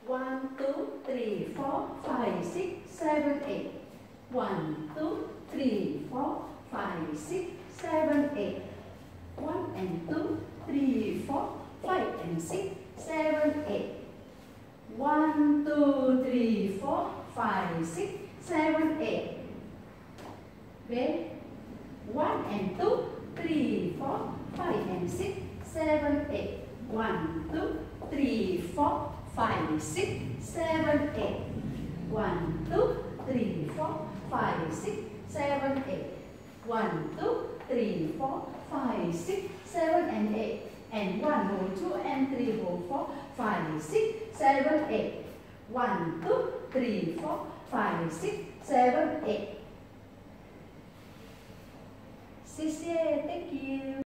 1, 2, 3, 4, 5, 6, 7, 8. 1, 2, 3, 4, 5, 6, 7, 8. 1 and 2, 3, 4, 5 and 6, 7, 8. 1, 2, 3, 4, 5, 6, 7, 8. Okay? 1 and 2, 3, 4, 5 and 6, 7, 8. 1, 2, 3, 4, 5, 6, 7, 8. 1, 2, 3, 4, 5, 6, 7, 8. 1, 2, 3, 4, 5, 6, 7, and 8. And 1 whole 2 and 3 whole 4, 5, 6, 7, 8. 1, 2, 3, 4, 5, 6, 7, 8. 谢谢 thank you.